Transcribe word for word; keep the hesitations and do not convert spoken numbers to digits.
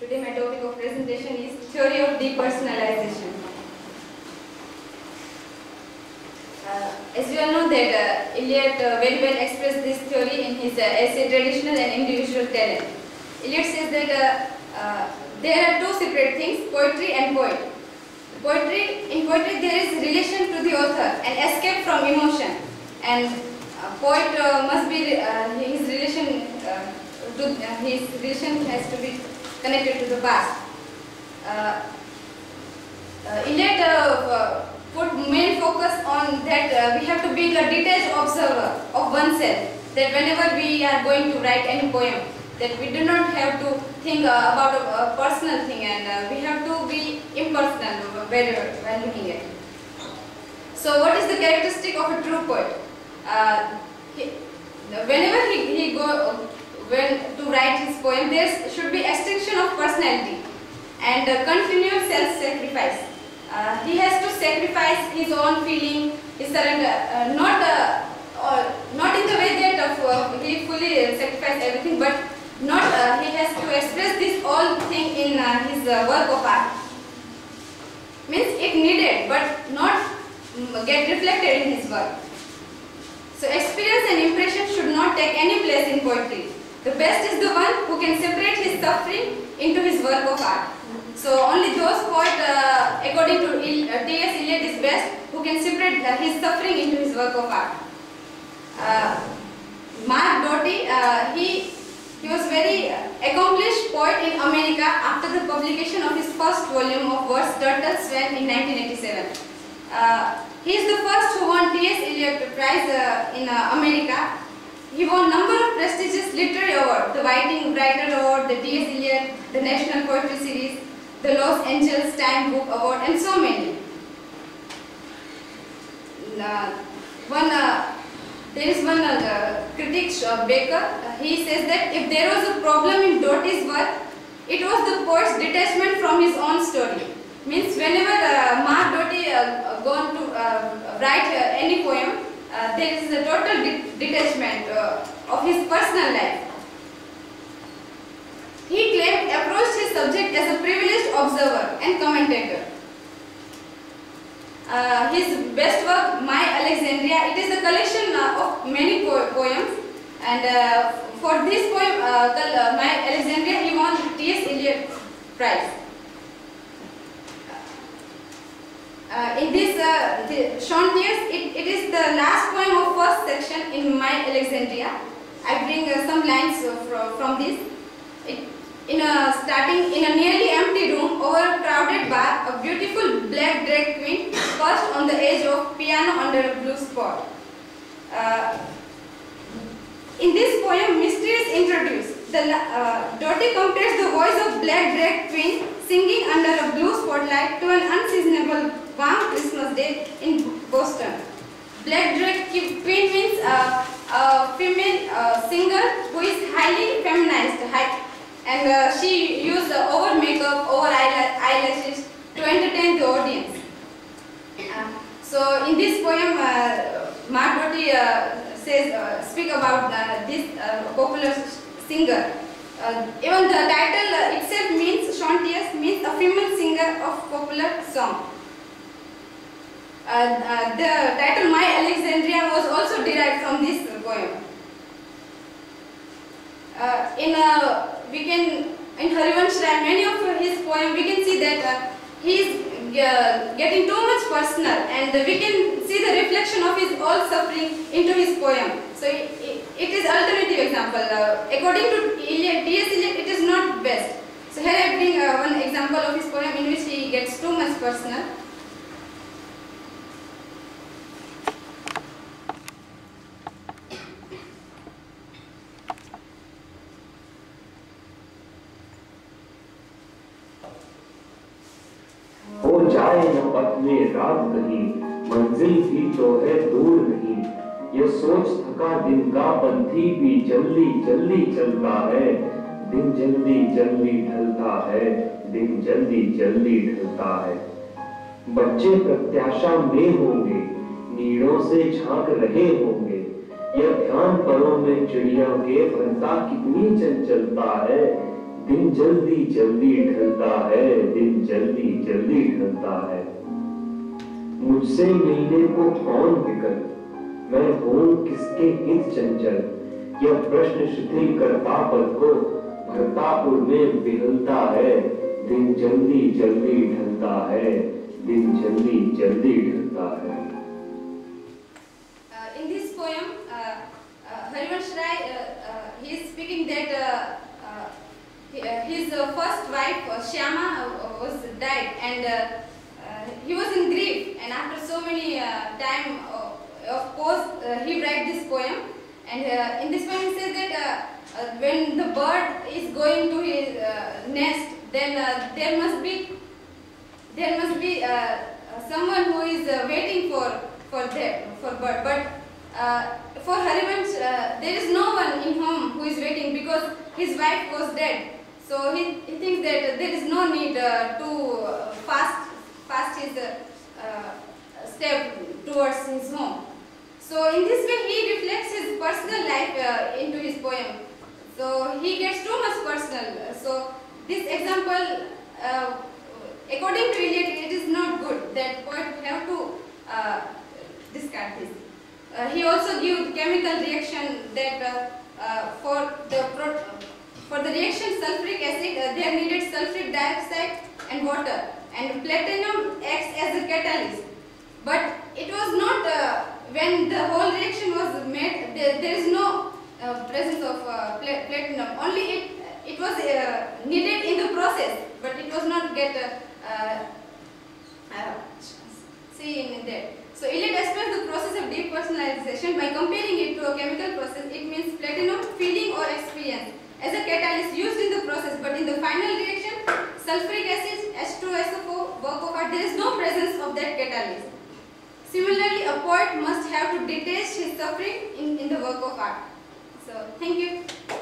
Today my topic of presentation is theory of depersonalization. Uh, as you all know that uh, Eliot uh, very well expressed this theory in his uh, essay Traditional and Individual Talent. Eliot says that uh, uh, there are two separate things, poetry and poet. Poetry, in poetry there is relation to the author and escape from emotion, and uh, poet uh, must be uh, his relation uh, to uh, his relation has to be connected to the past. Uh, uh, Eliot uh, put main focus on that uh, we have to be a detached observer of oneself, that whenever we are going to write any poem, that we do not have to think uh, about a, a personal thing, and uh, we have to be impersonal when looking at it. So what is the characteristic of a true poet? Uh, he, whenever he, he go when to write his poem, there should be extinction of personality and uh, continual self-sacrifice. Uh, he has to sacrifice his own feeling, his surrender, uh, not uh, or not in the way that uh, he fully sacrificed everything, but not uh, he has to express this all thing in uh, his uh, work of art. Means it needed, but not um, get reflected in his work. So experience and impression should not take any place in poetry. The best is the one who can separate his suffering into his work of art. So only those poets, uh, according to T S Eliot, is best who can separate uh, his suffering into his work of art. Uh, Mark Doty, uh, he he was very accomplished poet in America after the publication of his first volume of verse Turtle Swan in nineteen eighty-seven. Uh, he is the first who won T S Eliot Prize uh, in uh, America. He won number of prestigious literary awards, the Whiting Writer Award, the T S Eliot, the National Poetry Series, the Los Angeles Times Book Award, and so many. Uh, one, uh, there is one uh, critic, uh, Baker, uh, he says that if there was a problem in Doty's work, it was the poet's detachment from his own story. Means whenever uh, Mark Doty uh, gone to uh, write uh, any poem, Uh, there is a total de detachment uh, of his personal life. He claimed approached his subject as a privileged observer and commentator. Uh, his best work, My Alexandria, it is a collection uh, of many po poems, and uh, for this poem, uh, called, uh, My Alexandria, he won T S Eliot Prize. Uh, in this uh, Chantiers, it, it is the last poem of first section in My Alexandria. I bring uh, some lines uh, from, from this. It, in a starting in a nearly empty room over a crowded bar, a beautiful black drag queen perched on the edge of piano under a blue spot. Uh, in this poem, mystery is introduced. The uh, Doty compares the voice of black drag queen singing under a blue spotlight to an unseasonable warm Christmas day in Boston. Black drag queen means uh, a female uh, singer who is highly feminized, high, and uh, she used uh, over makeup, over eyelashes to entertain the audience. Uh, so in this poem, uh, Mark Doty uh, says uh, speak about uh, this uh, popular singer. Uh, even the title uh, itself means Chantiers, means a female singer of popular song. Uh, uh, the title My Alexandria was also derived from this poem. Uh, in uh, we can in Harivansh Rai, many of his poems, we can see that uh, he is uh, getting too much personal, and we can see the reflection of his all suffering into his poem. So it, it, it is alternative example. Uh, according to Eliot, T S Eliot, it is not best. So here I bring uh, one example of his poem in which he gets too much personal. हो जाए न पथ में रात कहीं, मंजिल भी तो है दूर नहीं, ये सोच थका दिन का पंथी भी जल्दी जल्दी चलता है, दिन जल्दी जल्दी ढलता है, दिन जल्दी जल्दी ढलता है। बच्चे प्रत्याशा में होंगे, नीड़ों से झांक रहे होंगे, यह ध्यान परों में चिड़िया के फरता कितनी चंचलता है, दिन जल्दी जल्दी ढलता है, दिन जल्दी जल्दी ढलता है। मुझसे मिलने को कौन विकल, मैं हूं किसके हित चंचल, यह प्रश्न शिथिल करता पद को भरता पुर में बिहलता है। दिन जल्दी जल्दी ढलता है, दिन जल्दी जल्दी ढलता है। Uh, in this poem, uh, uh, Harivansh Rai, uh, uh, he is speaking that uh, uh, his uh, first wife uh, Shyama uh, was died, and uh, uh, he was in grief, and after so many uh, time uh, of pause uh, he write this poem, and uh, in this poem he says that uh, uh, when the bird is going to his uh, nest, then uh, there must be there must be uh, someone who is uh, waiting for for them for bird, but uh, for Harivansh uh, there is no one in home who is waiting because his wife was dead. So he, he thinks that there is no need uh, to uh, fast fast his uh, uh, step towards his home. So in this way he reflects his personal life uh, into his poem. So he gets too much personal. So this example, uh, according to Eliot, it is not good that poet have to uh, discard this. Uh, he also gives chemical reaction that uh, uh, for the pro for the reaction sulfuric acid, uh, they are needed sulfuric dioxide and water, and platinum acts as a catalyst. But it was not uh, when the whole reaction was made. There, there is no uh, presence of uh, pla platinum. Only it it was uh, needed in the process, but it was not get uh, uh, uh, seen in there. So Eliot explains the process of depersonalization by comparing it to a chemical process. It means platinum feeling or experience as a catalyst used in the process, but in the final reaction, sulfuric acid H two S O four work of art, there is no presence of that catalyst. Similarly, a poet must have to detach his suffering in, in the work of art. So, thank you.